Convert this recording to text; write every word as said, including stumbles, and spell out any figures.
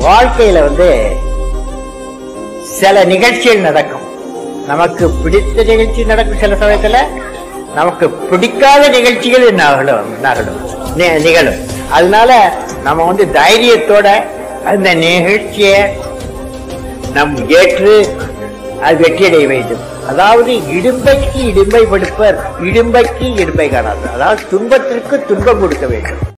வாழ்க்கையில வந்து சில நிகழ்ச்சிகள் நடக்கும். நமக்கு பிடித்த நிகழ்ச்சி நடக்கும், சில சமயத்துல நமக்கு பிடிக்காத நிகழ்ச்சிகள் நகலும் நகலும் நிகழும். அதனால நம்ம வந்து தைரியத்தோட அந்த நிகழ்ச்சியை நம் ஏற்று அது வெற்றியடைய வேண்டும். அதாவது இடும்பைக்கு இடும்பை படுப்பர், இடும்பைக்கு இடும்பை காணாது. அதாவது துன்பத்திற்கு துன்பம் கொடுக்க வேண்டும்.